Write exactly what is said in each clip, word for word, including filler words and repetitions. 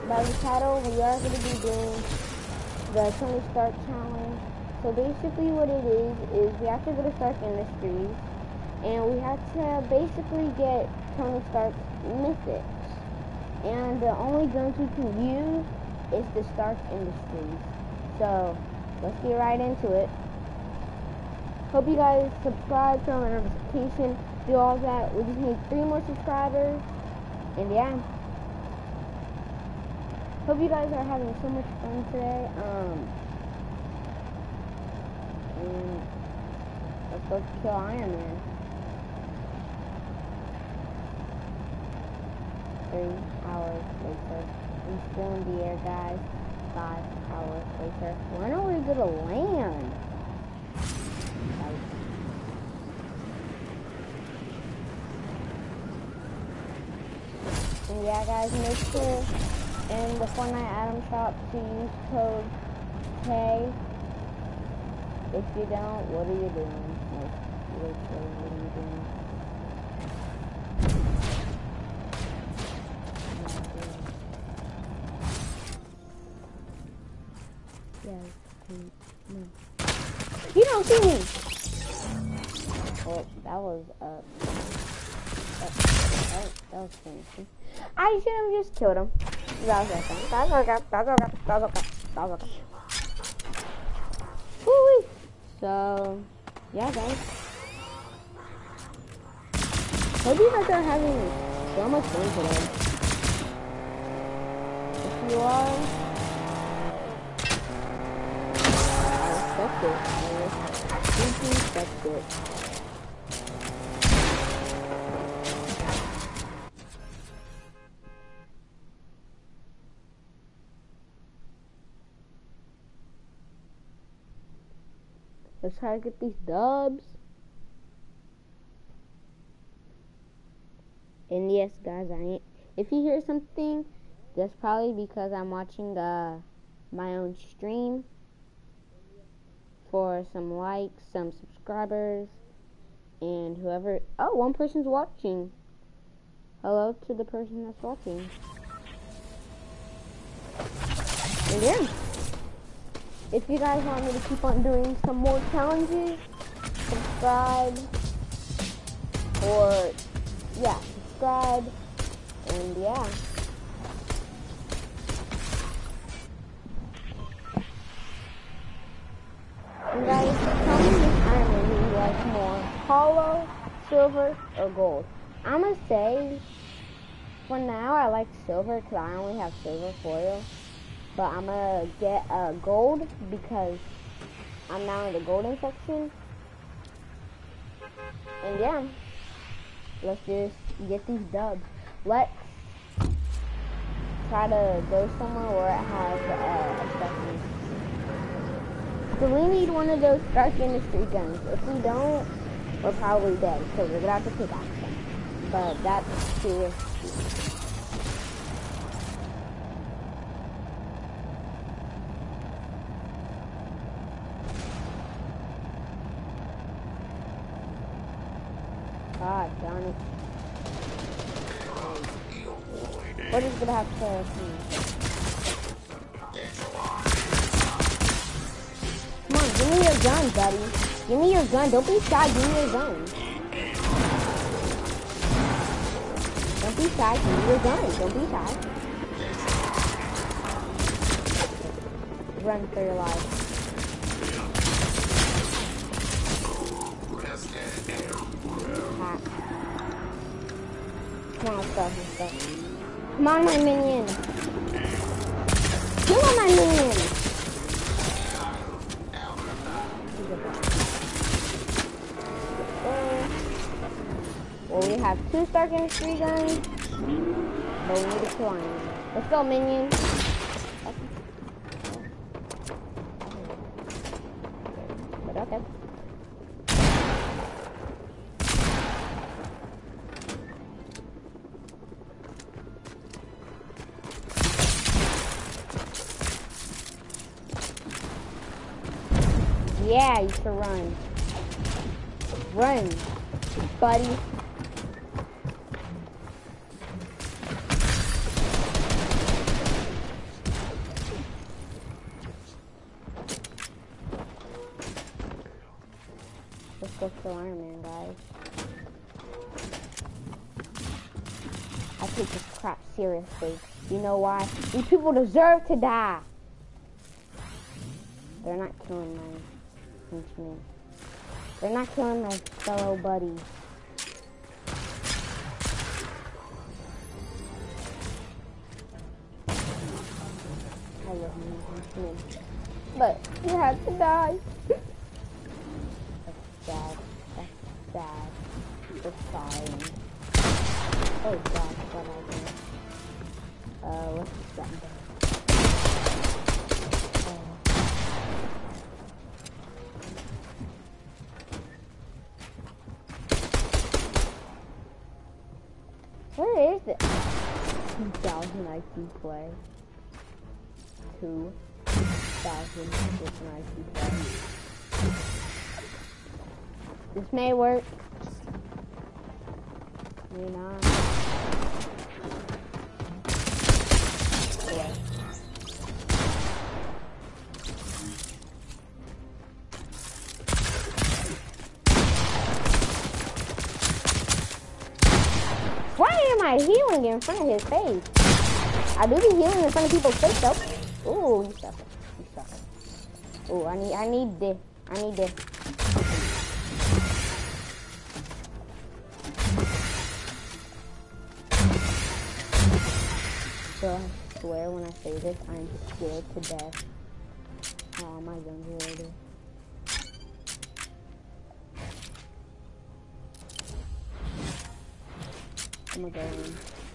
by the title, we are going to be doing the Tony Stark challenge. So basically what it is, is we have to go to Stark Industries, and we have to basically get Tony Stark's mythics. And the only guns we can use is the Stark Industries. So, let's get right into it. Hope you guys subscribe, turn on notification, do all that. We just need three more subscribers. And yeah. Hope you guys are having so much fun today. Um, and let's go kill Iron Man. Three hours later. I'm still in the air, guys. Five hours later. When are we gonna land? And yeah, guys, make sure in the Fortnite Atom Shop to use code K. If you don't, what are you doing? Like, literally, what are you doing? Yes, please, no. You don't see me! Well, that was, uh, that, that, that was fancy. I should have just killed him. That was okay. That's okay. That's okay. That's okay. That's okay. Woo-wee. So, yeah, guys. Hope you guys are having so much fun today. If you are, I respect it. I respect it. Let's try to get these dubs. And yes, guys, I ain't. If you hear something, that's probably because I'm watching uh, my own stream for some likes, some subscribers, and whoever. Oh, one person's watching. Hello to the person that's watching. And yeah. If you guys want me to keep on doing some more challenges, subscribe, or, yeah, subscribe, and yeah. And guys, tell me which Iron Man you like more, hollow, silver, or gold. I'm gonna say, for now, I like silver, because I only have silver foil. But I'm gonna get a uh, gold because I'm now in the golden section. And yeah, let's just get these dubs. Let's try to go somewhere where it has uh, a section. So we need one of those Stark Industry guns. If we don't, we're probably dead because we're gonna have to pickaxe them. But that's too risky. God darn it. We're just gonna have to see. Come on, give me your gun, buddy. Give me your gun. Don't be shy, give me your gun. Don't be shy, give me your gun. Don't be shy. Run for your life. Come on, let's go, let's go. Come on, my minion. Kill my minion. Well, we have two Stark Industry guns, but we need to kill Iron Man. Let's go, minion. But okay. Yeah, you should run. Run, buddy. go kill Iron Man, guys. I take this crap seriously. You know why? These people deserve to die. They're not killing my henchmen. They're not killing my fellow buddies. I love my henchmen. But you have to die. That's sad. That's sad. So sorry. Oh gosh, what I did. Uh, what's that? Where is it? two thousand I Q play. two thousand different I Q play. This may work. May not. Yeah. Why am I healing in front of his face? I do be healing in front of people's face though. Ooh, you suck. You suck. Ooh, I need I need this. I need this. So I swear when I say this, I'm scared to death. Oh, my gun's ready. I'm gonna go in.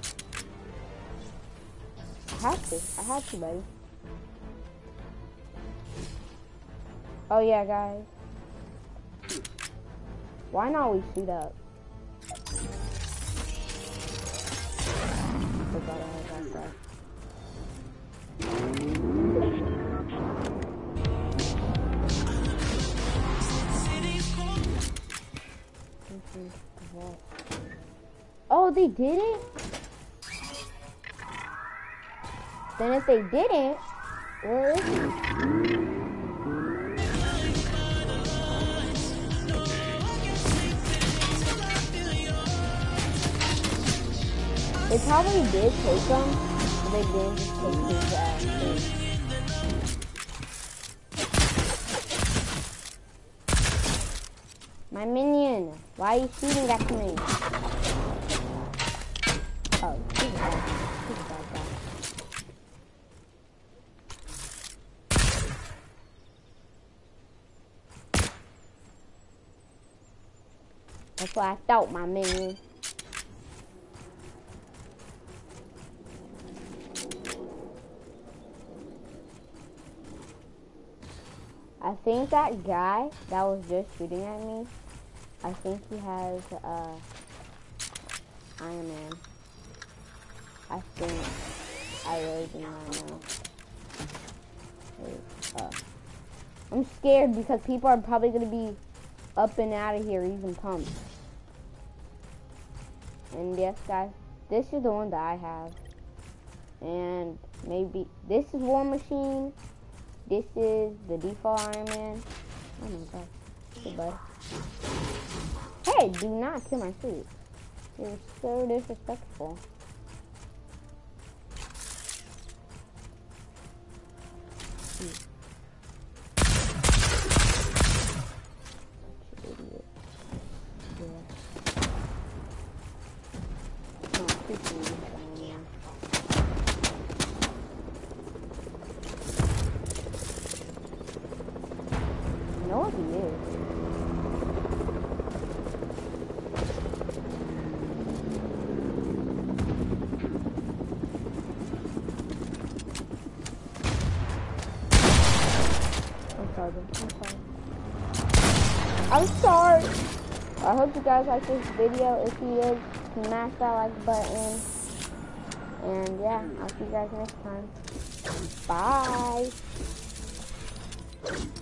I have to. I have to, buddy. Oh yeah, guys. Why not we shoot up? Forgot I had that. Oh, they didn't? Then if they didn't, where is he? They probably did take him, but they didn't just take his ass. My minion, why are you shooting at me? Oh, he's a bad guy. He's a bad guy. That's what I thought, my minion. I think that guy that was just shooting at me, I think he has uh, Iron Man. I think I really do not know. Wait, uh, I'm scared because people are probably gonna be up and out of here using pumps. And yes, guys, this is the one that I have. And maybe this is War Machine. This is the default Iron Man. Oh my god. Hey, bud. Hey, do not kill my suit. You're so disrespectful. Hmm. Such an idiot. Yeah. No, please leave me. I know what he is. I'm sorry, I'm sorry. I'm sorry. I hope you guys like this video. If you did, smash that like button. And yeah, I'll see you guys next time. Bye.